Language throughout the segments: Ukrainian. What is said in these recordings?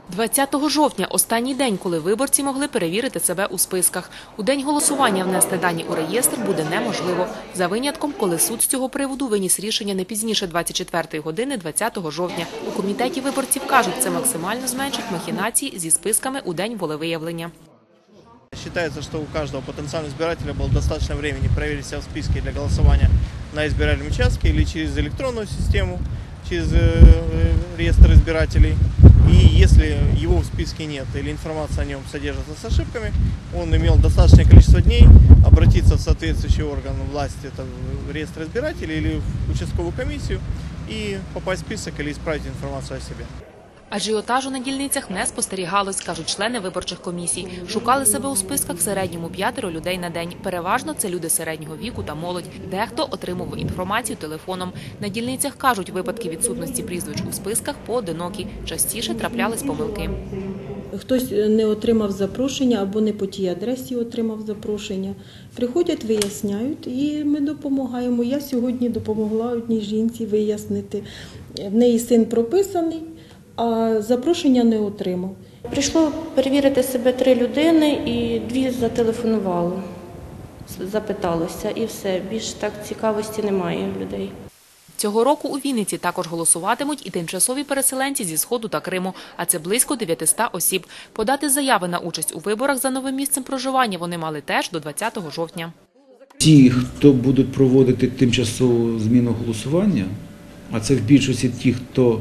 20 жовтня – останній день, коли виборці могли перевірити себе у списках. У день голосування внести дані у реєстр буде неможливо. За винятком, коли суд з цього приводу виніс рішення не пізніше 24-ї години 20 жовтня. У комітеті виборців кажуть, це максимально зменшить махінації зі списками у день волевиявлення. Считается, что у каждого потенциального избирателя было достаточно времени проверить себя в списке для голосования на избирательном участке или через электронную систему, через реестр избирателей. И если его в списке нет или информация о нем содержится с ошибками, он имел достаточное количество дней обратиться в соответствующий орган власти, это в реестр избирателей или в участковую комиссию, и попасть в список или исправить информацию о себе. Ажіотажу на дільницях не спостерігалось, кажуть члени виборчих комісій. Шукали себе у списках в середньому 5 людей на день. Переважно це люди середнього віку та молодь. Дехто отримував інформацію телефоном. На дільницях, кажуть, випадки відсутності прізвищ у списках поодинокі. Частіше траплялись помилки. Хтось не отримав запрошення або не по тій адресі отримав запрошення. Приходять, виясняють і ми допомагаємо. Я сьогодні допомогла одній жінці вияснити. В неї син прописаний, а запрошення не отримав. Прийшло перевірити себе 3 людини і 2 зателефонували, запиталося і все. Більш так цікавості немає людей. Цього року у Вінниці також голосуватимуть і тимчасові переселенці зі Сходу та Криму, а це близько 900 осіб. Подати заяви на участь у виборах за новим місцем проживання вони мали теж до 20 жовтня. Ті, хто будуть проводити тимчасову зміну голосування, а це в більшості ті, хто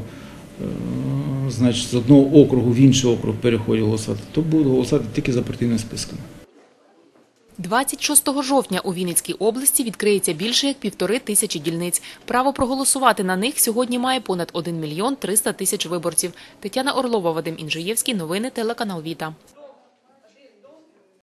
з одного округу в інший округ переходять голосувати, то будуть голосувати тільки за партійними списками. 26 жовтня у Вінницькій області відкриється більше як 1500 дільниць. Право проголосувати на них сьогодні має понад 1 мільйон 300 тисяч виборців. Тетяна Орлова, Вадим Інжиєвський. Новини телеканал Віта.